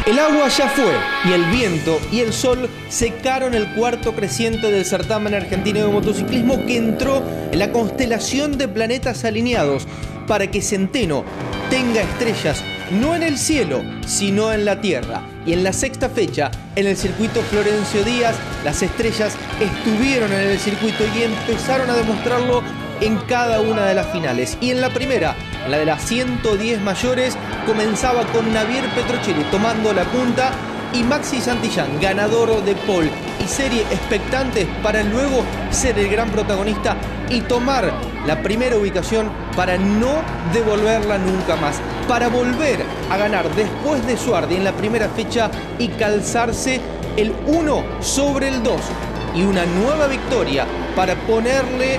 El agua ya fue y el viento y el sol secaron el cuarto creciente del certamen argentino de motociclismo, que entró en la constelación de planetas alineados para que Centeno tenga estrellas no en el cielo, sino en la tierra. Y en la sexta fecha, en el circuito Florencio Díaz, las estrellas estuvieron en el circuito y empezaron a demostrarlo en cada una de las finales. Y en la primera, en la de las 110 mayores, comenzaba con Navier Petrocelli tomando la punta y Maxi Santillán, ganador de pole y serie expectante, para luego ser el gran protagonista y tomar la primera ubicación para no devolverla nunca más, para volver a ganar después de Suardi en la primera fecha y calzarse el 1 sobre el 2 y una nueva victoria para ponerle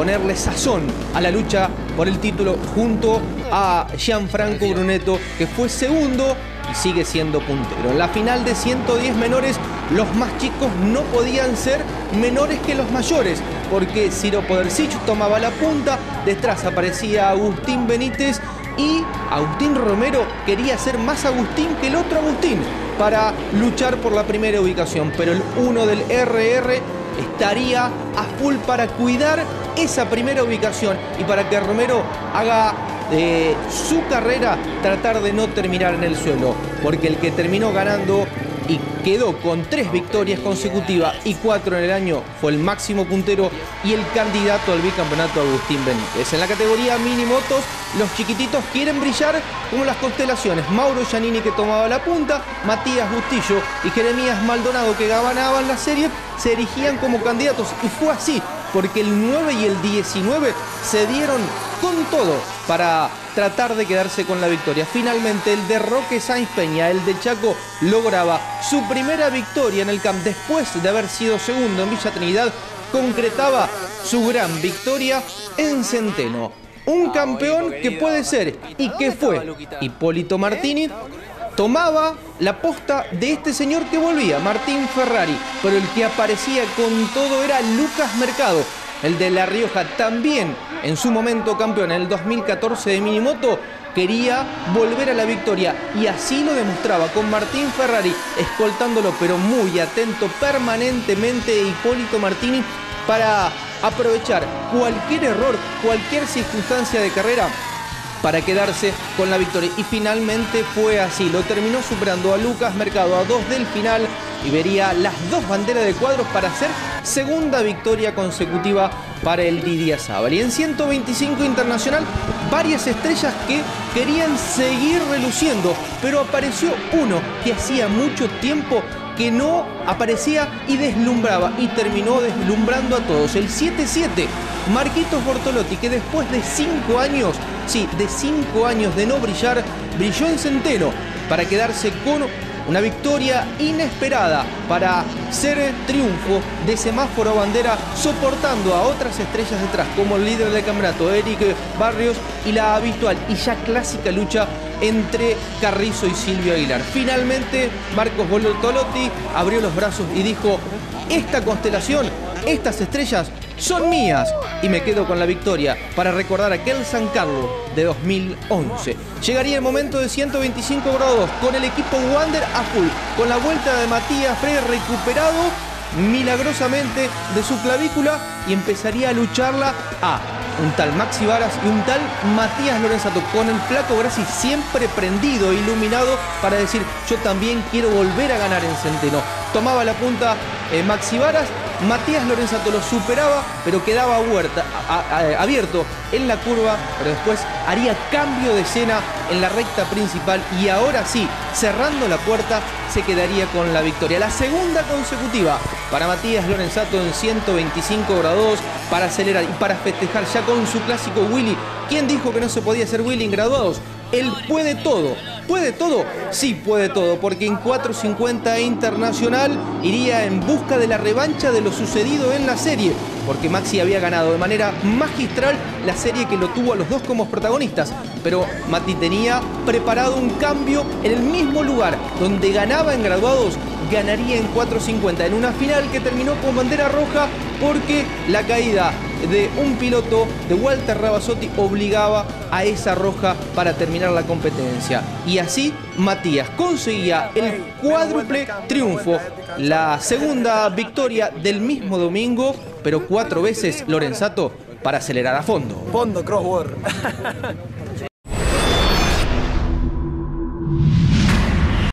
sazón a la lucha por el título junto a Gianfranco Brunetto, que fue segundo y sigue siendo puntero. En la final de 110 menores, los más chicos no podían ser menores que los mayores, porque Ciro Podercic tomaba la punta, detrás aparecía Agustín Benítez y Agustín Romero quería ser más Agustín que el otro Agustín para luchar por la primera ubicación, pero el 1 del RR estaría a full para cuidar esa primera ubicación y para que Romero haga de su carrera tratar de no terminar en el suelo, porque el que terminó ganando y quedó con 3 victorias consecutivas y 4 en el año fue el máximo puntero y el candidato al bicampeonato, Agustín Benítez. En la categoría mini motos, los chiquititos quieren brillar como las constelaciones. Mauro Giannini, que tomaba la punta, Matías Bustillo y Jeremías Maldonado, que ganaban la serie, se erigían como candidatos, y fue así porque el 9 y el 19 se dieron con todo para tratar de quedarse con la victoria. Finalmente el de Roque Sainz Peña, el de Chaco, lograba su primera victoria en el Camp después de haber sido segundo en Villa Trinidad. Concretaba su gran victoria en Centeno. Un campeón que puede ser y que fue Hipólito Martini. Tomaba la posta de este señor que volvía, Martín Ferrari, pero el que aparecía con todo era Lucas Mercado, el de La Rioja, también en su momento campeón en el 2014 de minimoto. Quería volver a la victoria y así lo demostraba con Martín Ferrari escoltándolo, pero muy atento permanentemente Hipólito Martini para aprovechar cualquier error, cualquier circunstancia de carrera para quedarse con la victoria. Y finalmente fue así, lo terminó superando a Lucas Mercado a 2 del final y vería las 2 banderas de cuadros para hacer segunda victoria consecutiva para el Didier Sábal. Y en 125 internacional, varias estrellas que querían seguir reluciendo, pero apareció uno que hacía mucho tiempo que no aparecía y deslumbraba, y terminó deslumbrando a todos. El 7-7, Marquitos Bortolotti, que después de 5 años, sí, de 5 años de no brillar, brilló en Centeno para quedarse con una victoria inesperada, para ser triunfo de semáforo a bandera, soportando a otras estrellas detrás, como el líder del campeonato, Eric Barrios, y la habitual y ya clásica lucha entre Carrizo y Silvio Aguilar. Finalmente, Marcos Bortolotti abrió los brazos y dijo: esta constelación, estas estrellas son mías, y me quedo con la victoria para recordar aquel San Carlos de 2011. Llegaría el momento de 125 grados con el equipo Wander a full, con la vuelta de Matías Freire recuperado milagrosamente de su clavícula, y empezaría a lucharla a un tal Maxi Varas y un tal Matías Lorenzato, con el flaco Grassi siempre prendido, iluminado, para decir: yo también quiero volver a ganar en Centeno. Tomaba la punta Maxi Varas, Matías Lorenzato lo superaba, pero quedaba abierto en la curva, pero después haría cambio de escena en la recta principal y ahora sí, cerrando la puerta, se quedaría con la victoria. La segunda consecutiva para Matías Lorenzato en 125 grados, para acelerar y para festejar ya con su clásico Willy. ¿Quién dijo que no se podía hacer Willy en graduados? Él puede todo. ¿Puede todo? Sí, puede todo, porque en 450 internacional iría en busca de la revancha de lo sucedido en la serie, porque Maxi había ganado de manera magistral la serie que lo tuvo a los dos como protagonistas, pero Mati tenía preparado un cambio en el mismo lugar donde ganaba en graduados, ganaría en 450, en una final que terminó con bandera roja porque la caída de un piloto de Walter Ravazzotti obligaba a esa roja para terminar la competencia. Y así Matías conseguía el cuádruple triunfo, la segunda victoria del mismo domingo, pero 4 veces Lorenzato para acelerar a fondo. Fondo, crossword.